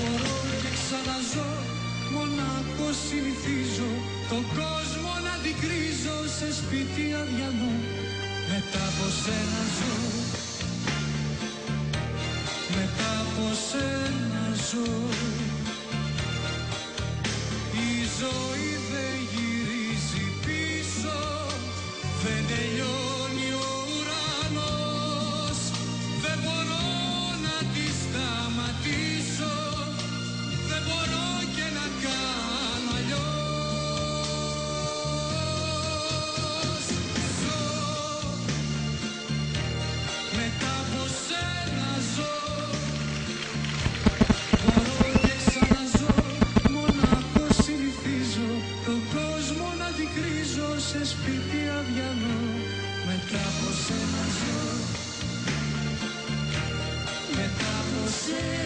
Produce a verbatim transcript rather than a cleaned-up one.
μπορώ και ξαναζώ, μονάχος συνηθίζω τον κόσμο να αντικρίζω σε σπίτι αδιανό. Μετά από σένα ζω, μετά από σένα ζω. Η ζωή δεν γυρίζει πίσω, δεν τελειώνει ο ουρανός. Δεν μπορώ να τη σταματήσω, δεν μπορώ και να κάνω αλλιώς. Ζω, μετά από σένα ζω. Μπορώ και ξαναζώ, μονάχος συνηθίζω τον κόσμο να αντικρίζω σε σπίτι αδιανό. Μετά από σένα ζω, μετά από σένα.